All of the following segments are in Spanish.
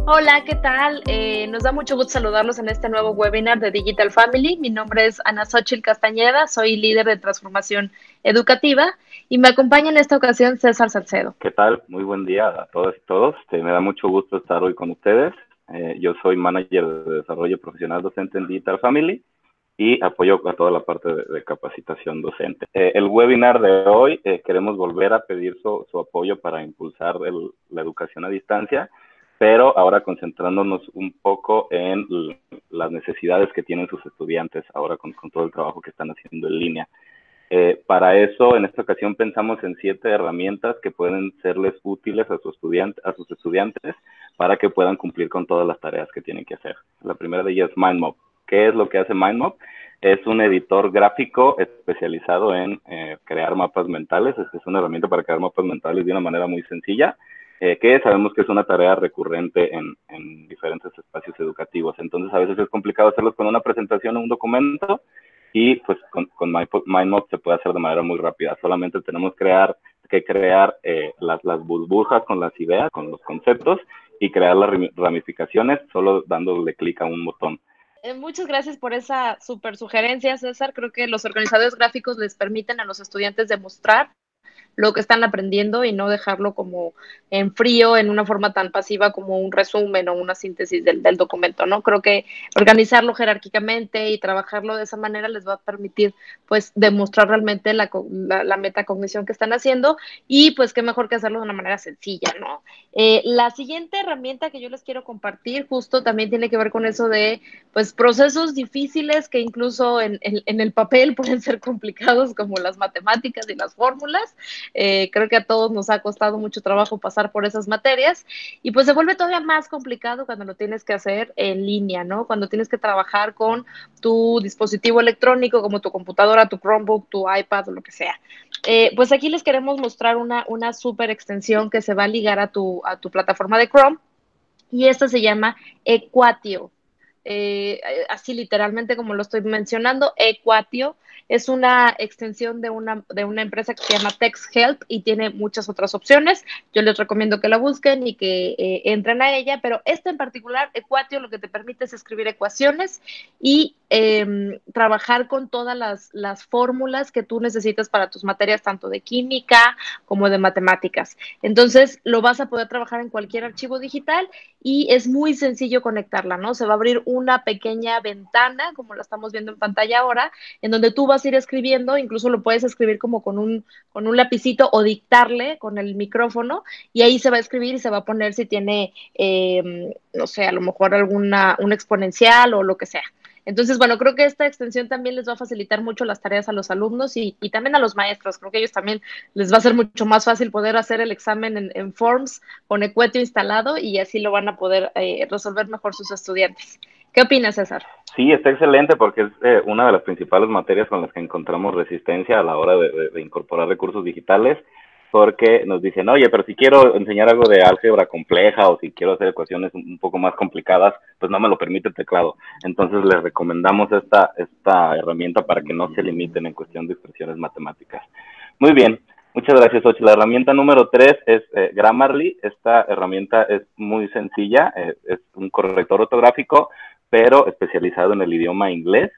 Hola, ¿qué tal? Nos da mucho gusto saludarlos en este nuevo webinar de Digital Family. Mi nombre es Ana Xochitl Castañeda, soy líder de transformación educativa y me acompaña en esta ocasión César Salcedo. ¿Qué tal? Muy buen día a todas y todos. Me da mucho gusto estar hoy con ustedes. Yo soy manager de desarrollo profesional docente en Digital Family y apoyo a toda la parte de capacitación docente. El webinar de hoy queremos volver a pedir su apoyo para impulsar la educación a distancia, pero ahora concentrándonos un poco en las necesidades que tienen sus estudiantes ahora con todo el trabajo que están haciendo en línea. Para eso, en esta ocasión pensamos en 7 herramientas que pueden serles útiles a sus estudiantes para que puedan cumplir con todas las tareas que tienen que hacer. La primera de ellas es MindMap. ¿Qué es lo que hace MindMap? Es un editor gráfico especializado en crear mapas mentales. Es una herramienta para crear mapas mentales de una manera muy sencilla, que sabemos que es una tarea recurrente en diferentes espacios educativos. Entonces, a veces es complicado hacerlos con una presentación o un documento, y pues con MindMap se puede hacer de manera muy rápida. Solamente tenemos que crear las burbujas con las ideas, con los conceptos, y crear las ramificaciones solo dándole clic a un botón. Muchas gracias por esa super sugerencia, César. Creo que los organizadores gráficos les permiten a los estudiantes demostrar lo que están aprendiendo y no dejarlo como en frío, en una forma tan pasiva como un resumen o una síntesis del documento, ¿no? Creo que organizarlo jerárquicamente y trabajarlo de esa manera les va a permitir, pues, demostrar realmente la metacognición que están haciendo y, pues, qué mejor que hacerlo de una manera sencilla, ¿no? La siguiente herramienta que yo les quiero compartir justo también tiene que ver con eso de, pues, procesos difíciles que incluso en el papel pueden ser complicados, como las matemáticas y las fórmulas. Creo que a todos nos ha costado mucho trabajo pasar por esas materias y pues se vuelve todavía más complicado cuando lo tienes que hacer en línea, ¿no? Cuando tienes que trabajar con tu dispositivo electrónico como tu computadora, tu Chromebook, tu iPad o lo que sea. Pues aquí les queremos mostrar una súper extensión que se va a ligar a tu plataforma de Chrome y esta se llama Equatio. Así literalmente como lo estoy mencionando, Equatio es una extensión de una empresa que se llama TextHelp y tiene muchas otras opciones. Yo les recomiendo que la busquen y que entren a ella, pero esta en particular, Equatio, lo que te permite es escribir ecuaciones y trabajar con todas las fórmulas que tú necesitas para tus materias, tanto de química como de matemáticas. Entonces, lo vas a poder trabajar en cualquier archivo digital y es muy sencillo conectarla, ¿no? Se va a abrir una pequeña ventana, como la estamos viendo en pantalla ahora, en donde tú vas a ir escribiendo, incluso lo puedes escribir como con un lapicito o dictarle con el micrófono, y ahí se va a escribir y se va a poner si tiene, no sé, a lo mejor un exponencial o lo que sea. Entonces, bueno, creo que esta extensión también les va a facilitar mucho las tareas a los alumnos y también a los maestros. Creo que ellos también les va a ser mucho más fácil poder hacer el examen en Forms con Equatio instalado y así lo van a poder resolver mejor sus estudiantes. ¿Qué opinas, César? Sí, está excelente porque es una de las principales materias con las que encontramos resistencia a la hora de incorporar recursos digitales, porque nos dicen, oye, pero si quiero enseñar algo de álgebra compleja o si quiero hacer ecuaciones un poco más complicadas, pues no me lo permite el teclado. Entonces les recomendamos esta herramienta para que no se limiten en cuestión de expresiones matemáticas. Muy bien, muchas gracias, Ochi. La herramienta número 3 es Grammarly. Esta herramienta es muy sencilla, es un corrector ortográfico, pero especializado en el idioma inglés.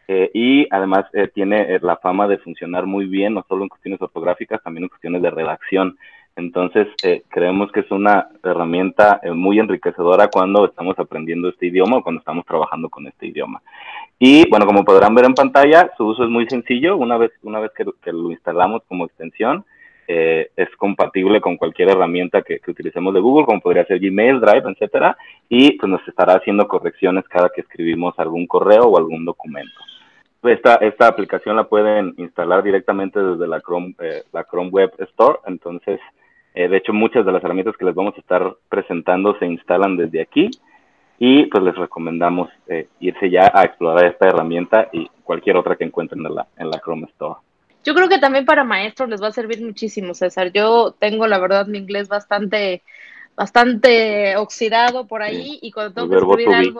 Y además tiene la fama de funcionar muy bien, no solo en cuestiones ortográficas, también en cuestiones de redacción. Entonces, creemos que es una herramienta muy enriquecedora cuando estamos aprendiendo este idioma o cuando estamos trabajando con este idioma. Y bueno, como podrán ver en pantalla, su uso es muy sencillo. Una vez que lo instalamos como extensión, es compatible con cualquier herramienta que utilicemos de Google, como podría ser Gmail, Drive, etcétera, y pues nos estará haciendo correcciones cada que escribimos algún correo o algún documento. Esta aplicación la pueden instalar directamente desde la Chrome Web Store. Entonces, de hecho, muchas de las herramientas que les vamos a estar presentando se instalan desde aquí y pues les recomendamos irse ya a explorar esta herramienta y cualquier otra que encuentren en la Chrome Store. Yo creo que también para maestros les va a servir muchísimo, César. Yo tengo, la verdad, mi inglés bastante oxidado por Sí, ahí y cuando el tengo que verbo escribir to be. algo,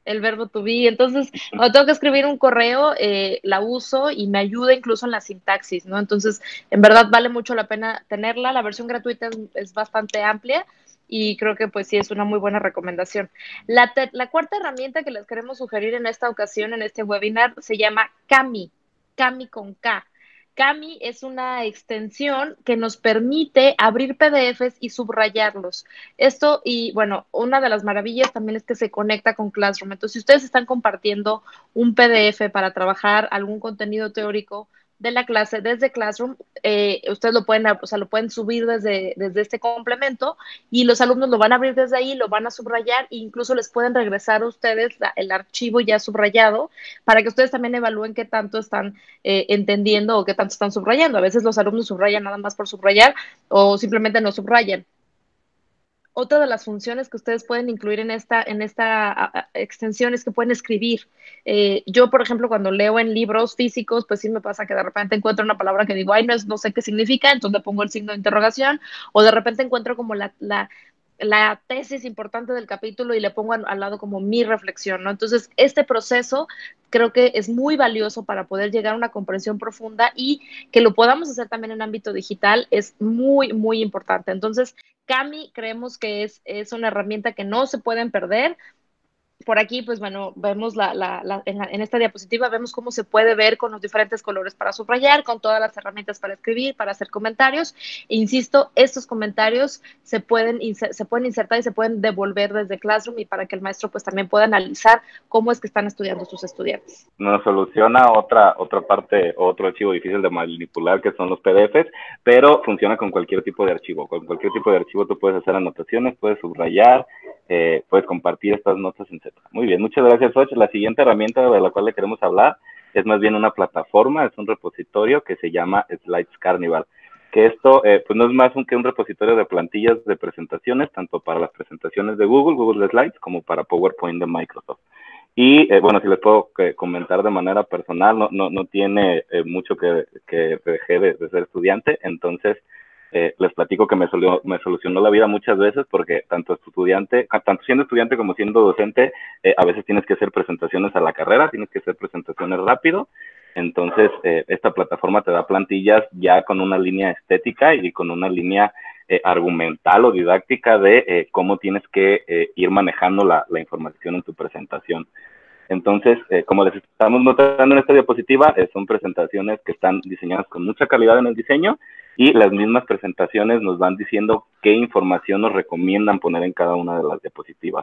el verbo to be. Entonces, cuando tengo que escribir un correo, la uso y me ayuda incluso en la sintaxis, ¿no? Entonces, en verdad vale mucho la pena tenerla. La versión gratuita es bastante amplia y creo que pues sí es una muy buena recomendación. La cuarta herramienta que les queremos sugerir en esta ocasión, en este webinar, se llama Kami, Kami con K. Kami es una extensión que nos permite abrir PDFs y subrayarlos. Esto, y bueno, una de las maravillas también es que se conecta con Classroom. Entonces, si ustedes están compartiendo un PDF para trabajar algún contenido teórico de la clase desde Classroom, ustedes lo pueden, o sea, lo pueden subir desde este complemento y los alumnos lo van a abrir desde ahí, lo van a subrayar e incluso les pueden regresar a ustedes el archivo ya subrayado para que ustedes también evalúen qué tanto están entendiendo o qué tanto están subrayando. A veces los alumnos subrayan nada más por subrayar o simplemente no subrayan. Otra de las funciones que ustedes pueden incluir en esta extensión es que pueden escribir. Yo, por ejemplo, cuando leo en libros físicos, pues sí me pasa que de repente encuentro una palabra que digo, ay, no sé qué significa, entonces le pongo el signo de interrogación, o de repente encuentro como la tesis importante del capítulo y le pongo al lado como mi reflexión, ¿no? Entonces, este proceso creo que es muy valioso para poder llegar a una comprensión profunda y que lo podamos hacer también en ámbito digital es muy, muy importante. Entonces, Cami creemos que es una herramienta que no se pueden perder. Por aquí, pues bueno, vemos en esta diapositiva, vemos cómo se puede ver con los diferentes colores para subrayar, con todas las herramientas para escribir, para hacer comentarios. E insisto, estos comentarios se pueden insertar y se pueden devolver desde Classroom y para que el maestro pues también pueda analizar cómo es que están estudiando sus estudiantes. Nos soluciona otra parte, otro archivo difícil de manipular, que son los PDFs, pero funciona con cualquier tipo de archivo. Con cualquier tipo de archivo tú puedes hacer anotaciones, puedes subrayar, puedes compartir estas notas, etc. Muy bien, muchas gracias, Och. La siguiente herramienta de la cual le queremos hablar es más bien una plataforma, es un repositorio que se llama Slides Carnival. Que esto pues no es más que un repositorio de plantillas de presentaciones, tanto para las presentaciones de Google Slides, como para PowerPoint de Microsoft. Y bueno, si les puedo comentar de manera personal, no tiene mucho que dejé de ser estudiante, entonces les platico que me solucionó la vida muchas veces porque tanto siendo estudiante como siendo docente, a veces tienes que hacer presentaciones a la carrera, tienes que hacer presentaciones rápido, entonces esta plataforma te da plantillas ya con una línea estética y con una línea argumental o didáctica de cómo tienes que ir manejando la información en tu presentación. Entonces, como les estamos notando en esta diapositiva, son presentaciones que están diseñadas con mucha calidad en el diseño y las mismas presentaciones nos van diciendo qué información nos recomiendan poner en cada una de las diapositivas.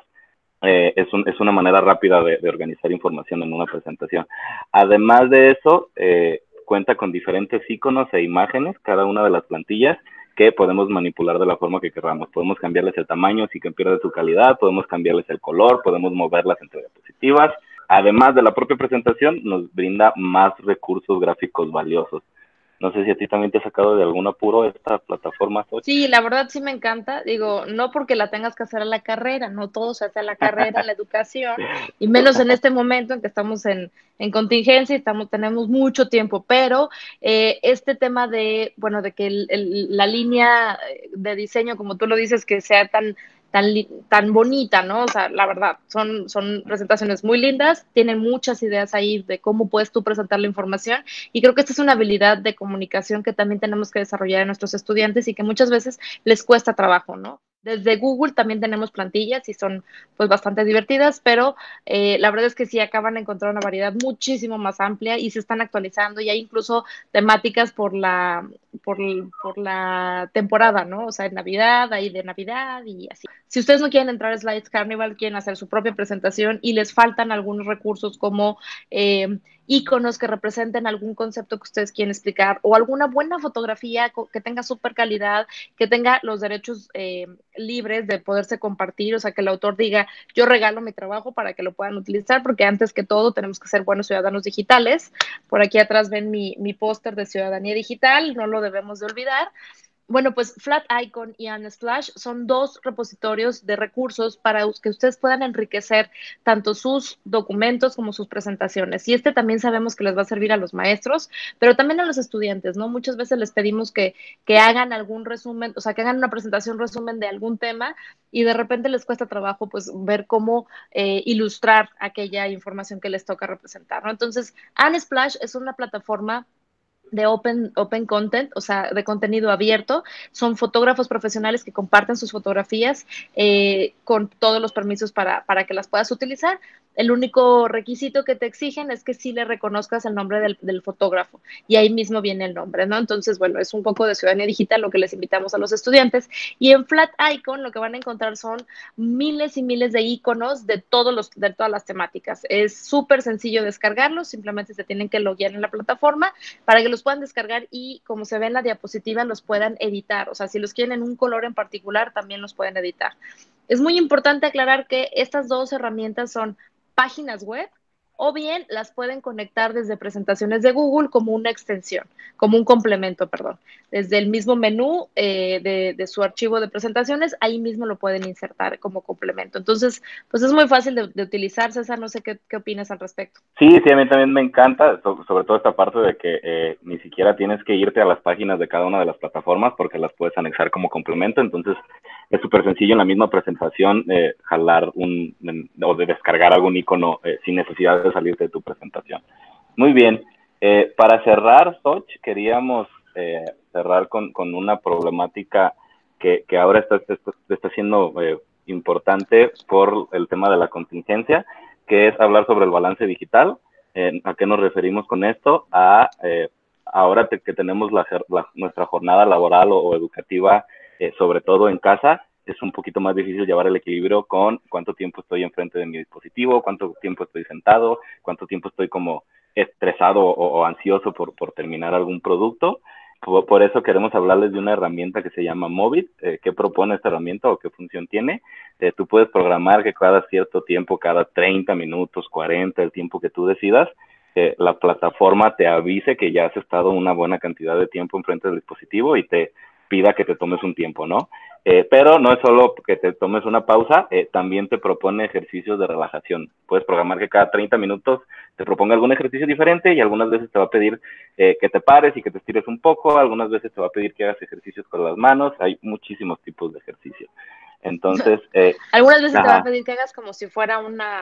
Es una manera rápida de organizar información en una presentación. Además de eso, cuenta con diferentes iconos e imágenes, cada una de las plantillas, que podemos manipular de la forma que queramos. Podemos cambiarles el tamaño si que pierde su calidad, podemos cambiarles el color, podemos moverlas entre diapositivas. Además de la propia presentación, nos brinda más recursos gráficos valiosos. No sé si a ti también te ha sacado de algún apuro esta plataforma, Soch. Sí, la verdad sí me encanta. Digo, no porque la tengas que hacer a la carrera, no todo se hace a la carrera en la educación, y menos en este momento en que estamos en contingencia y tenemos mucho tiempo, pero este tema bueno, de que la línea de diseño, como tú lo dices, que sea tan bonita, ¿no? O sea, la verdad, son presentaciones muy lindas, tienen muchas ideas ahí de cómo puedes tú presentar la información y creo que esta es una habilidad de comunicación que también tenemos que desarrollar en nuestros estudiantes y que muchas veces les cuesta trabajo, ¿no? Desde Google también tenemos plantillas y son pues bastante divertidas, pero la verdad es que sí acaban de encontrar una variedad muchísimo más amplia y se están actualizando y hay incluso temáticas por la temporada, ¿no? O sea, en Navidad, hay de Navidad y así. Si ustedes no quieren entrar a Slides Carnival, quieren hacer su propia presentación y les faltan algunos recursos como iconos que representen algún concepto que ustedes quieren explicar o alguna buena fotografía que tenga súper calidad, que tenga los derechos libres de poderse compartir, o sea, que el autor diga, yo regalo mi trabajo para que lo puedan utilizar, porque antes que todo tenemos que ser buenos ciudadanos digitales. Por aquí atrás ven mi póster de ciudadanía digital, no lo debemos de olvidar. Bueno, pues Flaticon y Unsplash son dos repositorios de recursos para que ustedes puedan enriquecer tanto sus documentos como sus presentaciones. Y este también sabemos que les va a servir a los maestros, pero también a los estudiantes, ¿no? Muchas veces les pedimos que hagan algún resumen, o sea, que hagan una presentación, resumen de algún tema y de repente les cuesta trabajo, pues, ver cómo ilustrar aquella información que les toca representar, ¿no? Entonces, Unsplash es una plataforma de open content, o sea, de contenido abierto. Son fotógrafos profesionales que comparten sus fotografías con todos los permisos para que las puedas utilizar. El único requisito que te exigen es que sí le reconozcas el nombre del fotógrafo y ahí mismo viene el nombre, ¿no? Entonces, bueno, es un poco de ciudadanía digital lo que les invitamos a los estudiantes. Y en Flaticon lo que van a encontrar son miles y miles de iconos de todas las temáticas. Es súper sencillo descargarlos, simplemente se tienen que loguear en la plataforma para que los puedan descargar y como se ve en la diapositiva los puedan editar. O sea, si los quieren en un color en particular, también los pueden editar. Es muy importante aclarar que estas dos herramientas son páginas web o bien las pueden conectar desde presentaciones de Google como una extensión, como un complemento, perdón. Desde el mismo menú de su archivo de presentaciones, ahí mismo lo pueden insertar como complemento. Entonces, pues es muy fácil de utilizar, César, no sé qué opinas al respecto. Sí, sí, a mí también me encanta, sobre todo esta parte de que ni siquiera tienes que irte a las páginas de cada una de las plataformas porque las puedes anexar como complemento, entonces es súper sencillo en la misma presentación jalar o de descargar algún icono sin necesidad de salirte de tu presentación. Muy bien, para cerrar, Soch, queríamos cerrar con una problemática que ahora está siendo importante por el tema de la contingencia, que es hablar sobre el balance digital. ¿A qué nos referimos con esto? Ahora que tenemos nuestra jornada laboral o educativa, sobre todo en casa, es un poquito más difícil llevar el equilibrio con cuánto tiempo estoy enfrente de mi dispositivo, cuánto tiempo estoy sentado, cuánto tiempo estoy como estresado o ansioso por terminar algún producto. Por eso queremos hablarles de una herramienta que se llama Movit. ¿Qué propone esta herramienta o qué función tiene? Tú puedes programar que cada cierto tiempo, cada 30 minutos, 40, el tiempo que tú decidas, la plataforma te avise que ya has estado una buena cantidad de tiempo enfrente del dispositivo y te pida que te tomes un tiempo, ¿no? Pero no es solo que te tomes una pausa, también te propone ejercicios de relajación. Puedes programar que cada 30 minutos te proponga algún ejercicio diferente y algunas veces te va a pedir que te pares y que te estires un poco, algunas veces te va a pedir que hagas ejercicios con las manos, hay muchísimos tipos de ejercicios. Entonces, algunas veces te va a pedir que hagas como si fuera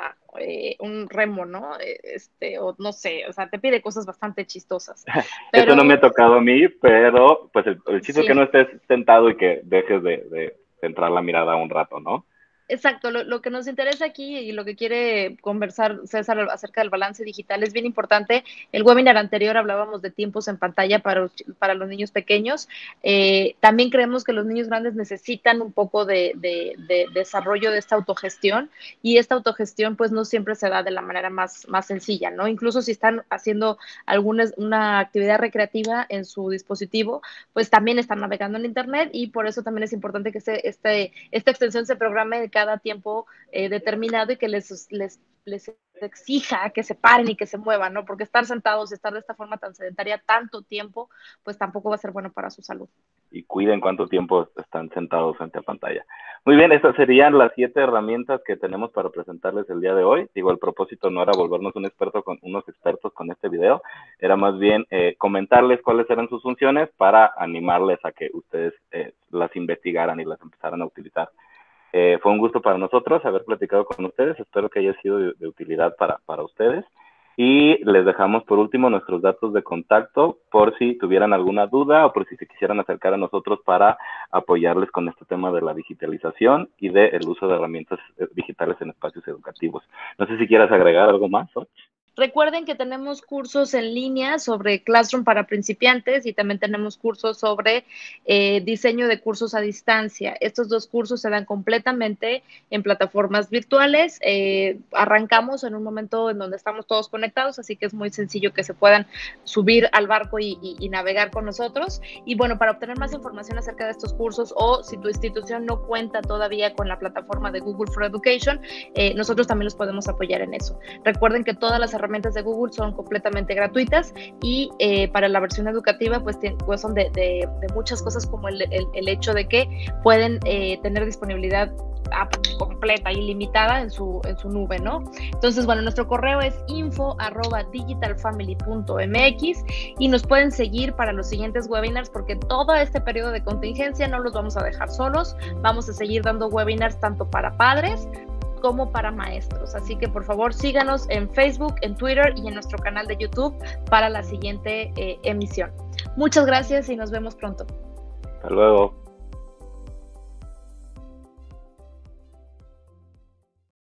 un remo, ¿no? O no sé, o sea, te pide cosas bastante chistosas. Pero eso no me ha tocado a mí, pero pues el chiste es que no estés sentado y que dejes de centrar la mirada un rato, ¿no? Exacto, lo que nos interesa aquí y lo que quiere conversar César acerca del balance digital es bien importante. El webinar anterior hablábamos de tiempos en pantalla para los niños pequeños. También creemos que los niños grandes necesitan un poco de desarrollo de esta autogestión y esta autogestión pues no siempre se da de la manera más sencilla, ¿no? Incluso si están haciendo una actividad recreativa en su dispositivo, pues también están navegando en internet y por eso también es importante que esta extensión se programe cada tiempo determinado y que les exija que se paren y que se muevan, ¿no? Porque estar sentados y estar de esta forma tan sedentaria tanto tiempo, pues tampoco va a ser bueno para su salud. Y cuiden cuánto tiempo están sentados frente a pantalla. Muy bien, estas serían las 7 herramientas que tenemos para presentarles el día de hoy. Digo, el propósito no era volvernos unos expertos con este video, era más bien comentarles cuáles eran sus funciones para animarles a que ustedes las investigaran y las empezaran a utilizar. Fue un gusto para nosotros haber platicado con ustedes, espero que haya sido de utilidad para ustedes. Y les dejamos por último nuestros datos de contacto por si tuvieran alguna duda o por si se quisieran acercar a nosotros para apoyarles con este tema de la digitalización y del uso de herramientas digitales en espacios educativos. No sé si quieras agregar algo más, ¿no? Recuerden que tenemos cursos en línea sobre Classroom para principiantes y también tenemos cursos sobre diseño de cursos a distancia. Estos dos cursos se dan completamente en plataformas virtuales. Arrancamos en un momento en donde estamos todos conectados, así que es muy sencillo que se puedan subir al barco y navegar con nosotros. Y bueno, para obtener más información acerca de estos cursos o si tu institución no cuenta todavía con la plataforma de Google for Education, nosotros también los podemos apoyar en eso. Recuerden que todas las herramientas herramientas de Google son completamente gratuitas y para la versión educativa pues son de muchas cosas, como el hecho de que pueden tener disponibilidad completa, ilimitada en su nube, ¿no? Entonces, bueno, nuestro correo es info@digitalfamily.mx y nos pueden seguir para los siguientes webinars, porque todo este periodo de contingencia no los vamos a dejar solos. Vamos a seguir dando webinars tanto para padres como para maestros. Así que, por favor, síganos en Facebook, en Twitter y en nuestro canal de YouTube para la siguiente emisión. Muchas gracias y nos vemos pronto. Hasta luego.